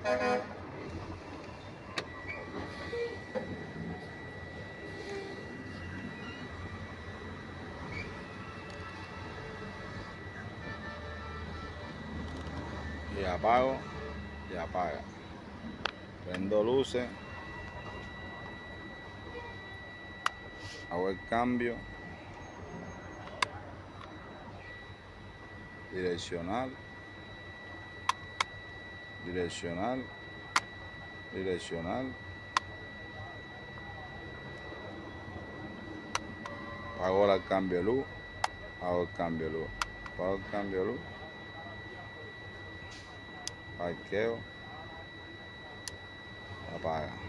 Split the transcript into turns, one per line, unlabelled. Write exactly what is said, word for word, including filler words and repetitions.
Y apago y apaga. Prendo luces, hago el cambio, direccional, direccional, direccional, hago ahora el cambio de luz, hago el cambio de luz, hago el cambio de luz, parqueo, apaga.